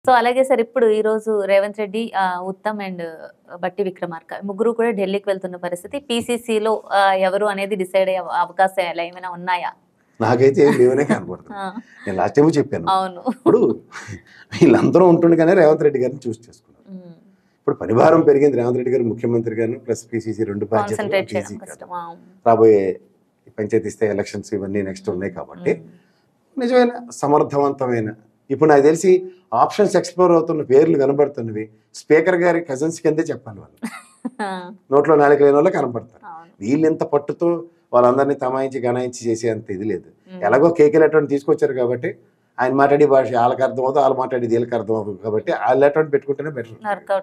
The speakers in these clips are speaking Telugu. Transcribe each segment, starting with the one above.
సో, అలాగే సార్ ఇప్పుడు ఈరోజు రేవంత్ రెడ్డి, ఉత్తమ్ అండ్ బట్టి విక్రమార్క ముగ్గురు కూడా ఢిల్లీకి వెళ్తున్న పరిస్థితి. పీసీసీలో ఎవరు అనేది డిసైడ్ అయ్యే అవకాశాలు ఏమైనా ఉన్నాయా? నాకైతే ఏం లేవనే కనపడుతుంది. నేను లాస్ట్ టైం చెప్పాను. అవును. ఇప్పుడు వీళ్ళందరూ ఉంటుండగానే రేవంత్ రెడ్డి గారిని చూస్ చేసుకున్నారు. ఇప్పుడు పనిభారం పెరిగింది. రేవంత్ రెడ్డి గారు ముఖ్యమంత్రి గారు ప్లస్ పీసీసీ రెండు బాధ్యతలు రాబోయే పంచాయతీ స్థాయి ఎలక్షన్స్ ఇవన్నీ నెక్స్ట్ ఉన్నాయి కాబట్టి నిజమైన సమర్థవంతమైన ఇప్పుడు నాకు తెలిసి ఆప్షన్స్ ఎక్స్ప్లోర్ అవుతున్న పేర్లు కనబడుతున్నవి స్పీకర్ గారి కజిన్స్ కిందే చెప్పాలి. వాళ్ళు నోట్లో నాలుగు లేని వాళ్ళు కనబడతారు. వీళ్ళు ఇంత పట్టుతో వాళ్ళందరినీ తమాయించి గణాయించి చేసే అంత ఇది లేదు. ఎలాగో కేకేలు అటువంటి తీసుకొచ్చారు కాబట్టి ఆయన మాట్లాడి భాష వాళ్ళకి అర్థం అవుతుంది, వాళ్ళు మాట్లాడేది వీళ్ళకి అర్థం అవుతుంది కాబట్టి వాళ్ళు అటువంటి పెట్టుకుంటేనే బెటర్.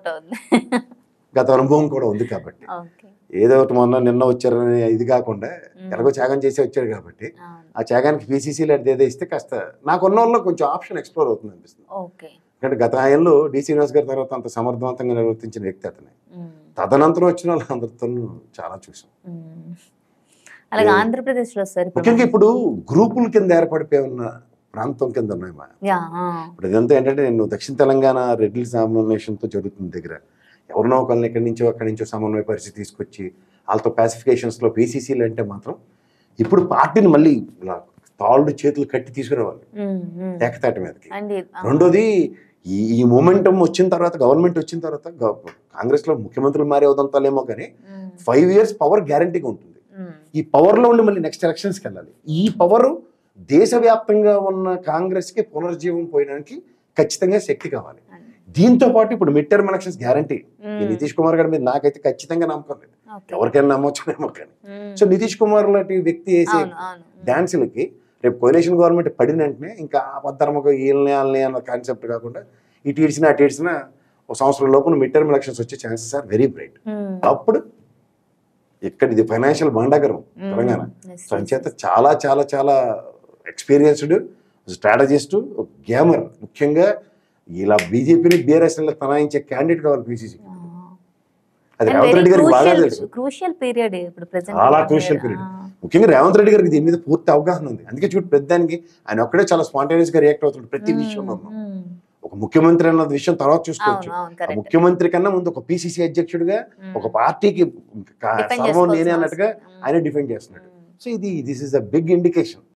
గత అనుభవం కూడా ఉంది కాబట్టి ఏదో ఒకటి నిన్న వచ్చారని ఇది కాకుండా ఎలాగో త్యాగం చేసి వచ్చారు కాబట్టి ఆ త్యాగానికి పీసీసీలు అంటే ఏదో ఇస్తే కాస్త నాకున్న వాళ్ళు కొంచెం ఆప్షన్ ఎక్స్ప్లోర్ అవుతుంది అనిపిస్తుంది. ఎందుకంటే గత ఆయనలో డి శ్రీనివాస్ గారి తర్వాత అంత సమర్థవంతంగా నిర్వర్తించిన వ్యక్తి అతనే. తదనంతరం వచ్చిన వాళ్ళు అందరితో చాలా చూసాం. ఆంధ్రప్రదేశ్లో ముఖ్యంగా ఇప్పుడు గ్రూపుల కింద ఏర్పడిపోయి ఉన్న ప్రాంతం కింద ఉన్నాయి. ఇప్పుడు ఇదంతా ఏంటంటే నేను దక్షిణ తెలంగాణ రెడ్డి సామాన్వేషన్తో జరుగుతుంది దగ్గర ఎవరినో ఒకరిని అక్కడి నుంచో సమన్వయ పరిస్థితి తీసుకొచ్చి వాళ్ళతో పాసిఫికేషన్స్లో పీసీసీలు అంటే మాత్రం ఇప్పుడు పార్టీని మళ్ళీ తాళ్ళు చేతులు కట్టి తీసుకురావాలి ఏకతాటి మీదకి. రెండోది ఈ మూమెంటం వచ్చిన తర్వాత గవర్నమెంట్ వచ్చిన తర్వాత కాంగ్రెస్లో ముఖ్యమంత్రులు మారే ఉదంతాలేమో కానీ 5 years పవర్ గ్యారంటీగా ఉంటుంది. ఈ పవర్లో ఉండి మళ్ళీ నెక్స్ట్ ఎలక్షన్స్కి వెళ్ళాలి. ఈ పవర్ దేశవ్యాప్తంగా ఉన్న కాంగ్రెస్కి పునర్జీవం పోయడానికి ఖచ్చితంగా శక్తి కావాలి. దీంతో పాటు ఇప్పుడు midterm elections guarantee. Nitish Kumar గారి మీద నాకైతే ఖచ్చితంగా నమ్మకం లేదు. ఎవరికైనా నమ్మొచ్చునేమో కానీ. సో నితీష్ కుమార్ లాంటి వ్యక్తి వేసే డాన్సులకి రేపు కోalition గవర్నమెంట్ పడిన వెంటనే ఇంకా ఆపద్ధర్మకు వీళ్ళని వాళ్ళని అన్న కాన్సెప్ట్ కాకుండా ఇటు ఇడిచినా అటు ఇడిచినా ఒక సంవత్సరం లోపల మిడ్ టర్మ్ ఎలక్షన్స్ వచ్చే ఛాన్సెస్ ఆర్ వెరీ బ్రైట్. అప్పుడు ఇక్కడ ఇది ఫైనాన్షియల్ భాండాగరం తెలంగాణ. సో అంచేత చాలా చాలా చాలా ఎక్స్పీరియన్స్డ్ స్ట్రాటజిస్ట్, గేమర్, ముఖ్యంగా ఇలా బీజేపీని బీఆర్ఎస్ తనాయించే క్యాండిడేట్ కావాలి పీసీసీ. అది రేవంత్ రెడ్డి గారికి బాగా తెలుసు. చాలా క్రూషియల్ పీరియడ్. ముఖ్యంగా రేవంత్ రెడ్డి గారికి దీని మీద పూర్తి అవగాహన ఉంది. అందుకే చూడు పెద్దానికి ఆయన ఒక్కడే చాలా స్పాంటేనియస్ గా రియాక్ట్ అవుతుంది ప్రతి విషయంలో. ఒక ముఖ్యమంత్రి అన్న విషయం తర్వాత చూసుకోవచ్చు. ముఖ్యమంత్రి కన్నా ముందు ఒక పీసీసీ అధ్యక్షుడిగా ఒక పార్టీకి సర్వం నేనే అన్నట్టుగా ఆయన డిఫెండ్ చేస్తున్నాడు. So this is a big indication.